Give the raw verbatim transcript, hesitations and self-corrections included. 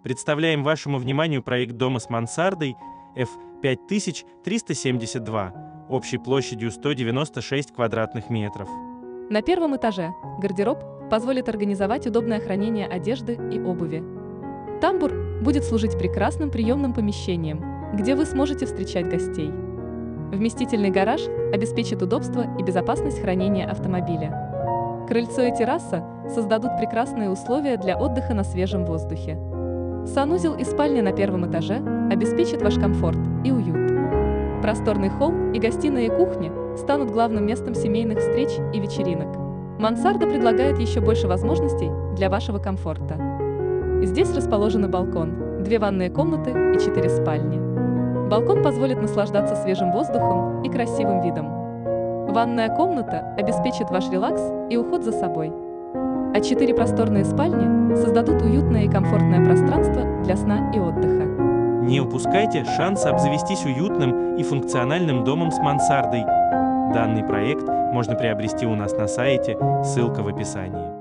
Представляем вашему вниманию проект дома с мансардой эф пять тысяч триста семьдесят два, общей площадью сто девяносто шесть квадратных метров. На первом этаже гардероб позволит организовать удобное хранение одежды и обуви. Тамбур будет служить прекрасным приемным помещением, где вы сможете встречать гостей. Вместительный гараж обеспечит удобство и безопасность хранения автомобиля. Крыльцо и терраса создадут прекрасные условия для отдыха на свежем воздухе. Санузел и спальня на первом этаже обеспечат ваш комфорт и уют. Просторный холл и гостиная и кухня станут главным местом семейных встреч и вечеринок. Мансарда предлагает еще больше возможностей для вашего комфорта. Здесь расположен балкон, две ванные комнаты и четыре спальни. Балкон позволит наслаждаться свежим воздухом и красивым видом. Ванная комната обеспечит ваш релакс и уход за собой. А четыре просторные спальни создадут уютное и комфортное пространство для сна и отдыха. Не упускайте шанс обзавестись уютным и функциональным домом с мансардой. Данный проект можно приобрести у нас на сайте, ссылка в описании.